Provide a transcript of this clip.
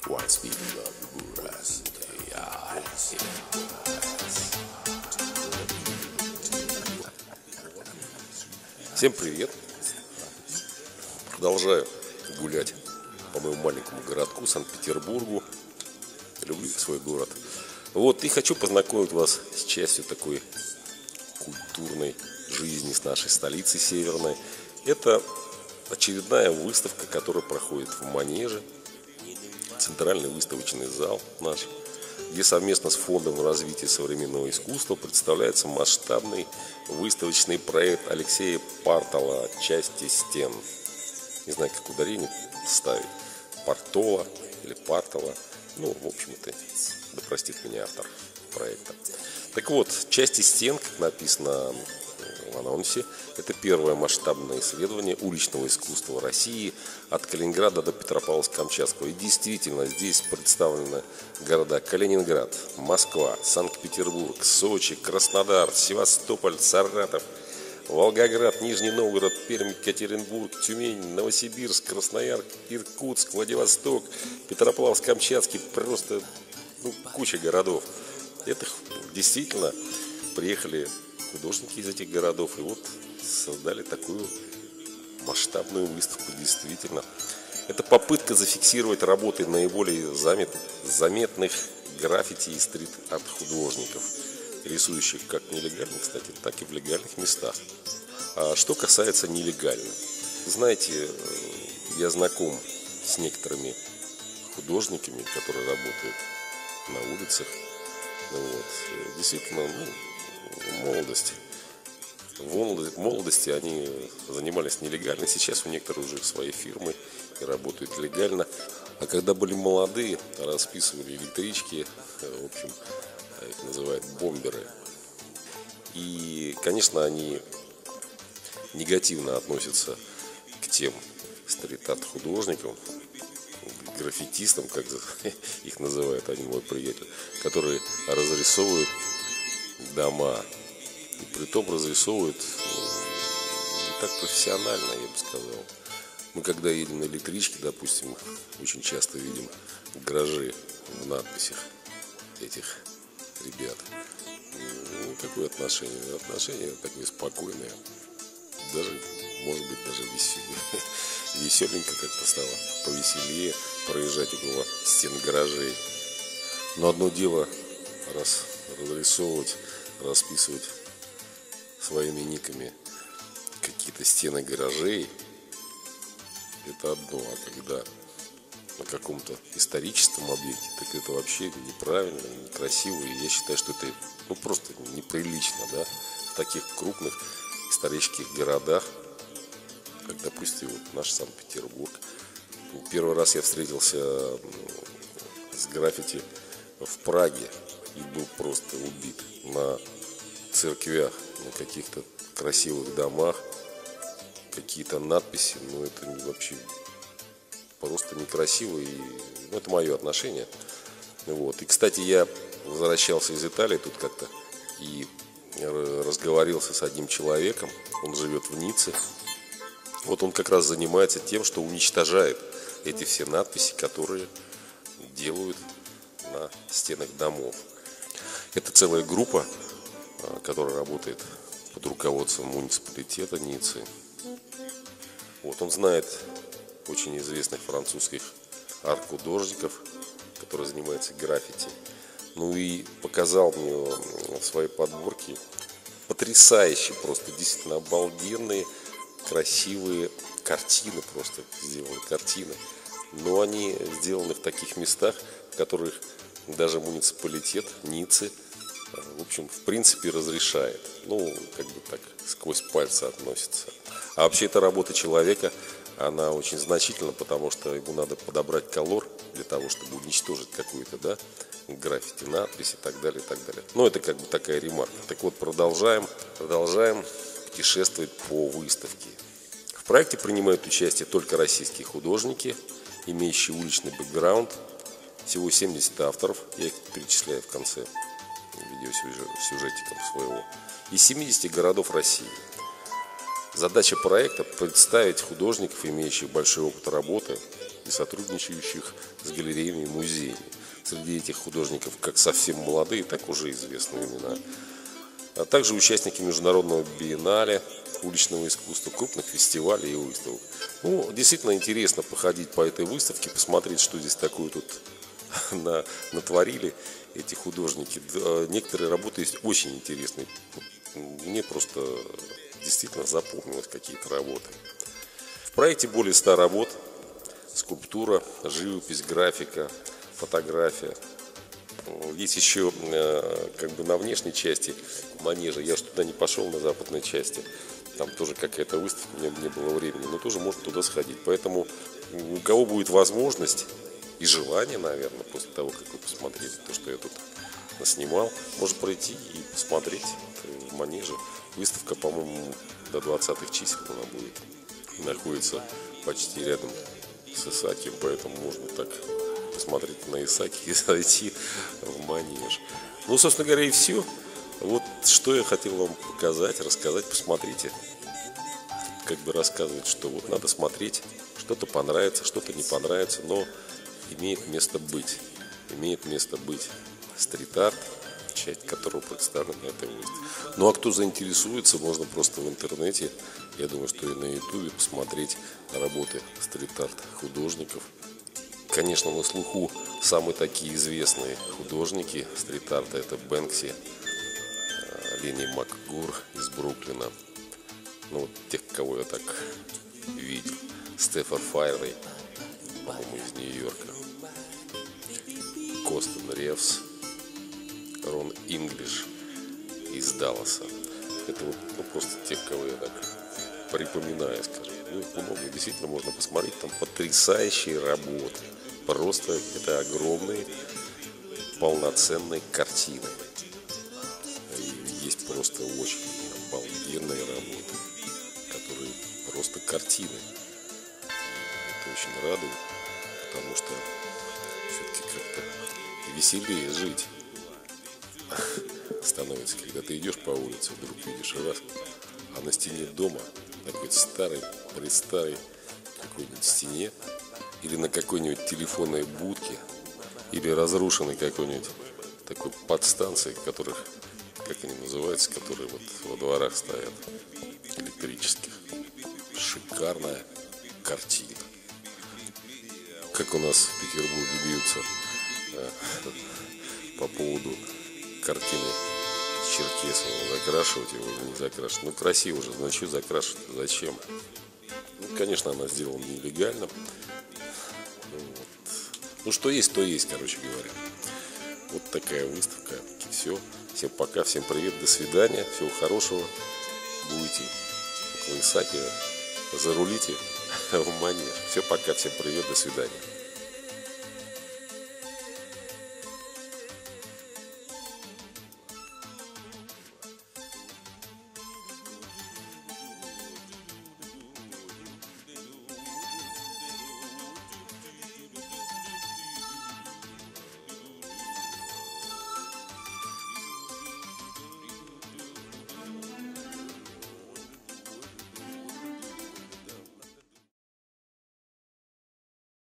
Once we love Buras, Всем привет! Продолжаю гулять по моему маленькому городку Санкт-Петербургу. Люблю свой город. Вот, и хочу познакомить вас с частью такой культурной жизни с нашей столицы северной. Это очередная выставка, которая проходит в Манеже, центральный выставочный зал наш, где совместно с Фондом развития современного искусства представляется масштабный выставочный проект Алексея Партола «Части стен». Не знаю, как ударение ставить. Партола или Партола. Ну, в общем-то, да простит меня автор проекта. Так вот, «Части стен», как написано в анонсе, это первое масштабное исследование уличного искусства России от Калининграда до Петропавловска-Камчатского. И действительно, здесь представлены города Калининград, Москва, Санкт-Петербург, Сочи, Краснодар, Севастополь, Саратов, Волгоград, Нижний Новгород, Пермь, Екатеринбург, Тюмень, Новосибирск, Красноярск, Иркутск, Владивосток, Петропавловск-Камчатский, просто куча городов. Это действительно приехали художники из этих городов и вот создали такую масштабную выставку. Действительно, это попытка зафиксировать работы наиболее заметных граффити и стрит-арт художников, рисующих как нелегально, кстати, так и в легальных местах. А что касается нелегально, знаете, я знаком с некоторыми художниками, которые работают на улицах. Вот. Действительно, в молодости они занимались нелегально, сейчас у некоторых уже свои фирмы и работают легально. А когда были молодые, расписывали электрички, в общем, их называют бомберы. И, конечно, они негативно относятся к тем стрит-арт художникам, граффитистам, как их называет один мой приятель, которые разрисовывают дома. И притом разрисовывают не так профессионально, я бы сказал. Мы когда едем на электричке, допустим, очень часто видим гаражи в надписях этих ребят. Какое отношение? Отношение такое спокойное. Даже, может быть, даже веселенько как-то стало. Повеселее проезжать около стен гаражей. Но одно дело разрисовывать, расписывать своими никами какие-то стены гаражей, это одно, а когда на каком-то историческом объекте, так это вообще неправильно, некрасиво, и я считаю, что это просто неприлично, да, в таких крупных исторических городах, как, допустим, вот наш Санкт-Петербург. Первый раз я встретился с граффити в Праге и был просто убит. На церквях, на каких-то красивых домах, какие-то надписи, это вообще просто некрасиво, и это мое отношение. Вот. И, кстати, я возвращался из Италии тут как-то и разговорился с одним человеком, он живет в Ницце. Вот он как раз занимается тем, что уничтожает эти все надписи, которые делают на стенах домов. Это целая группа, которая работает под руководством муниципалитета Ниццы. Вот он знает очень известных французских арт-художников, которые занимаются граффити. И показал мне в своей подборке потрясающие, просто действительно обалденные, красивые картины, просто сделаны картины. Но они сделаны в таких местах, в которых даже муниципалитет Ниццы, в общем, в принципе, разрешает. Как бы так, сквозь пальцы относится. А вообще, эта работа человека, она очень значительна, потому что ему надо подобрать колор для того, чтобы уничтожить какую-то, да, граффити, надпись и так далее, и так далее. Это как бы такая ремарка. Так вот, продолжаем путешествовать по выставке. В проекте принимают участие только российские художники, имеющие уличный бэкграунд. Всего 70 авторов, я их перечисляю в конце видеосюжетиком своего, из 70 городов России. Задача проекта – представить художников, имеющих большой опыт работы и сотрудничающих с галереями и музеями. Среди этих художников как совсем молодые, так уже известные имена. А также участники международного биеннале уличного искусства, крупных фестивалей и выставок. Ну, действительно интересно походить по этой выставке, посмотреть, что здесь такое тут натворили эти художники. Некоторые работы есть очень интересные. Мне просто действительно запомнилось какие-то работы. В проекте более 100 работ: скульптура, живопись, графика, фотография. Есть еще как бы на внешней части манежа. Я же туда не пошел, на западной части. Там тоже какая-то выставка, у меня не было времени, но тоже можно туда сходить. Поэтому у кого будет возможность и желание, наверное, после того, как вы посмотрели то, что я тут наснимал, может пройти и посмотреть в манеже. Выставка, по-моему, до 20-х чисел она будет. Находится почти рядом с Исаки, поэтому можно так посмотреть на Исаки и зайти в манеж. Ну, собственно говоря, и все. Вот что я хотел вам показать, рассказать. Посмотрите. Как бы рассказывать, что вот надо смотреть. Что-то понравится, что-то не понравится, но имеет место быть. Имеет место быть стрит-арт, часть которого представлена на этой выставке. Ну а кто заинтересуется, можно просто в интернете, я думаю, что и на ютубе, посмотреть работы стрит-арт художников. Конечно, на слуху самые такие известные художники стрит-арта — это Бэнкси, Ленни МакГур из Бруклина. Ну вот тех, кого я так видел. Стефан Файрей, по-моему, из Нью-Йорка. Костен Ревс, Рон Инглиш из Далласа. Это вот, ну, просто тех, кого я так припоминаю, скажем. Ну, их много, действительно можно посмотреть. Там потрясающие работы. Просто это огромные полноценные картины. И есть просто очень обалденные работы, которые просто картины. Это очень радует, потому что все-таки как-то веселее жить становится, когда ты идешь по улице, вдруг видишь раз, а на стене дома, на какой-то старой, престарой какой-нибудь стене, или на какой-нибудь телефонной будке, или разрушенной какой-нибудь такой подстанции, которых, как они называются, которые вот во дворах стоят, электрических. Шикарная картина. Как у нас в Петербурге бьются по поводу картины Черкесова, закрашивать его или не закрашивать. Ну, красиво же, ну что закрашивать, зачем? Ну, конечно, она сделана нелегально. Вот. Ну, что есть, то есть, короче говоря. Вот такая выставка. Все. Всем пока, всем привет, до свидания, всего хорошего. Будете около Исаки, зарулите в манеж. Все, пока, всем привет, до свидания.